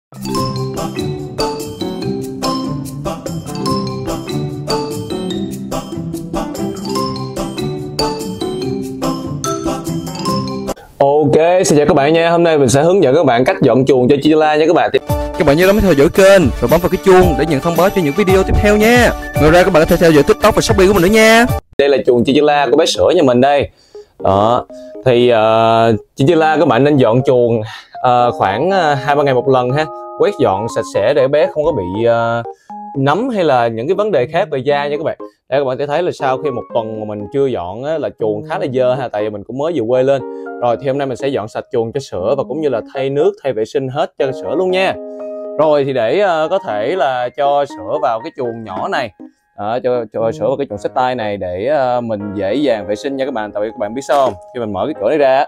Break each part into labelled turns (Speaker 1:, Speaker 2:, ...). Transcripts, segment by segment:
Speaker 1: Ok, xin chào các bạn nha. Hôm nay mình sẽ hướng dẫn các bạn cách dọn chuồng cho Chinchilla nha các bạn.
Speaker 2: Các bạn nhớ bấm theo dõi kênh và bấm vào cái chuông để nhận thông báo cho những video tiếp theo nha. Ngoài ra các bạn có thể theo dõi TikTok và Shopee của mình nữa nha.
Speaker 1: Đây là chuồng Chinchilla của bé sữa nhà mình đây. Đó. Thì Chinchilla các bạn nên dọn chuồng khoảng 2-3 ngày một lần ha. Quét dọn sạch sẽ để bé không có bị nấm hay là những cái vấn đề khác về da nha các bạn. Để các bạn sẽ thấy là sau khi một tuần mà mình chưa dọn á, là chuồng khá là dơ ha, tại vì mình cũng mới vừa quê lên. Rồi thì hôm nay mình sẽ dọn sạch chuồng cho sữa và cũng như là thay nước, thay vệ sinh hết cho sữa luôn nha. Rồi thì để có thể là cho sữa vào cái chuồng nhỏ này, cho sữa vào cái chuồng xách tay này để mình dễ dàng vệ sinh nha các bạn. Tại vì các bạn biết sao không, khi mình mở cái cửa này ra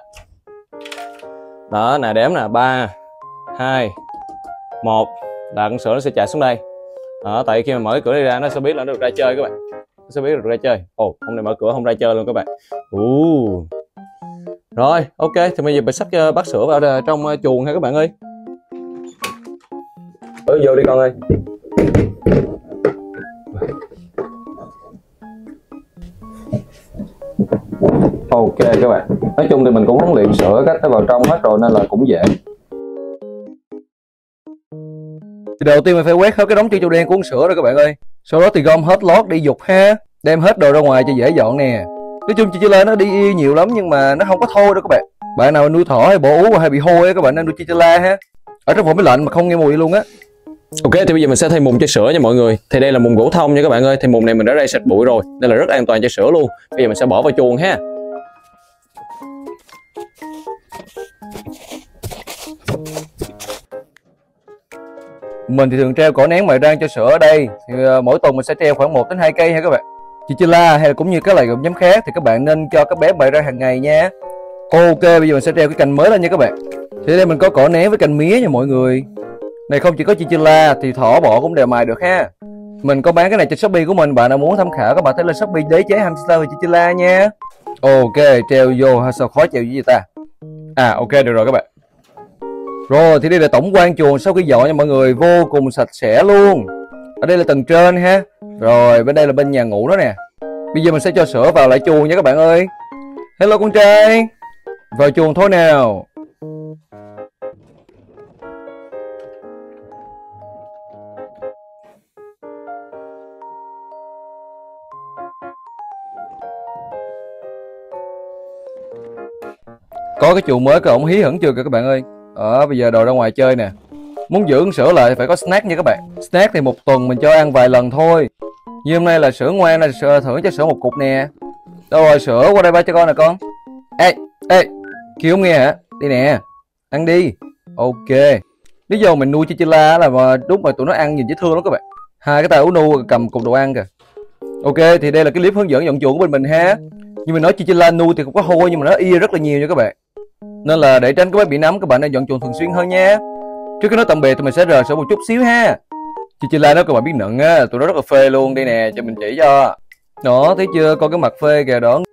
Speaker 1: đó nè, đếm nè, 3 2 1 là con sữa nó sẽ chạy xuống đây. Đó, tại khi mà mở cái cửa này ra nó sẽ biết là nó được ra chơi các bạn, nó sẽ biết là được ra chơi. Ồ, hôm nay mở cửa không ra chơi luôn các bạn. Rồi ok, thì bây giờ mình sắp bắt sữa vào trong chuồng ha các bạn ơi. Vô đi con ơi. Ok các bạn, nói chung thì mình cũng huấn luyện sữa cách nó vào trong hết rồi nên là cũng dễ.
Speaker 2: Thì đầu tiên mình phải quét hết cái đống chu đen của con sữa rồi các bạn ơi. Sau đó thì gom hết lót đi dục ha, đem hết đồ ra ngoài cho dễ dọn nè. Nói chung Chinchilla nó đi y nhiều lắm nhưng mà nó không có thô đâu các bạn. Bạn nào nuôi thỏ hay bò ú hay bị hôi á, các bạn nên nuôi Chinchilla ha. Ở trong phòng máy lạnh mà không nghe mùi luôn á.
Speaker 1: Ok, thì bây giờ mình sẽ thay mùng cho sữa nha mọi người. Thì đây là mùng gỗ thông nha các bạn ơi. Thì mùng này mình đã rây sạch bụi rồi nên là rất an toàn cho sữa luôn. Bây giờ mình sẽ bỏ vào chuồng ha.
Speaker 2: Mình thì thường treo cỏ nén mài răng cho sữa ở đây. Thì mỗi tuần mình sẽ treo khoảng 1 đến 2 cây ha các bạn. Chinchilla hay là cũng như các loài gặm nhấm khác thì các bạn nên cho các bé mài răng hàng ngày nha. Ok, bây giờ mình sẽ treo cái cành mới lên nha các bạn. Thì đây mình có cỏ nén với cành mía nha mọi người. Này không chỉ có Chinchilla thì thỏ bò cũng đều mài được ha. Mình có bán cái này trên Shopee của mình, bạn nào muốn tham khảo các bạn thấy lên Shopee đế chế hamster và Chinchilla nha. Ok, treo vô sao khó treo gì ta. Ok được rồi các bạn. Rồi thì đây là tổng quan chuồng sau khi dọn nha mọi người, vô cùng sạch sẽ luôn. Ở đây là tầng trên ha. Rồi bên đây là bên nhà ngủ đó nè. Bây giờ mình sẽ cho sữa vào lại chuồng nha các bạn ơi. Hello con trai, vào chuồng thôi nào. Có cái chuồng mới cái ổng hí hửng chưa kìa các bạn ơi. Bây giờ đồ ra ngoài chơi nè. Muốn giữ con sữa lại thì phải có snack nha các bạn. Snack thì một tuần mình cho ăn vài lần thôi. Như hôm nay là sữa ngoan là thưởng cho sữa một cục nè. Đâu rồi, sữa qua đây ba cho con nè con. Ê kêu không nghe hả? Đi nè, ăn đi. Ok. Lý do mình nuôi Chinchilla là mà đúng mà tụi nó ăn nhìn dễ thương lắm các bạn. Hai cái tay ú nu cầm cục đồ ăn kìa. Ok, thì đây là cái clip hướng dẫn dọn chuồng của bên mình ha. Nhưng mình nói Chinchilla nuôi thì cũng có hôi nhưng mà nó y rất là nhiều nha các bạn. Nên là để tránh các bé bị nấm, các bạn nên dọn chuồng thường xuyên hơn nha. Trước khi nói tạm biệt thì mình sẽ rờ sữa một chút xíu ha. Chinchilla nó các bạn biết nựng á, tụi nó rất là phê luôn. Đây nè, cho mình chỉ cho. Đó, thấy chưa, coi cái mặt phê kìa đó.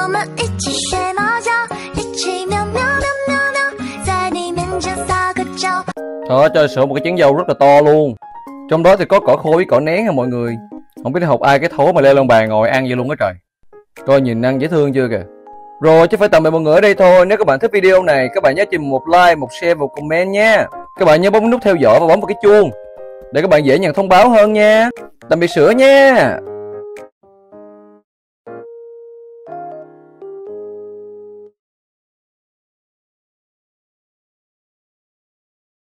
Speaker 2: Đó, cho sữa một cái chén dâu rất là to luôn. Trong đó thì có cỏ khô với cỏ nén ha mọi người. Không biết học ai cái thố mà leo lên bàn ngồi ăn vậy luôn á trời. Coi nhìn ăn dễ thương chưa kìa. Rồi chứ phải tạm biệt mọi người ở đây thôi. Nếu các bạn thích video này, các bạn nhớ cho mình một like, một share, một comment nha. Các bạn nhớ bấm nút theo dõi và bấm vào cái chuông để các bạn dễ nhận thông báo hơn nha. Tạm biệt sữa nha.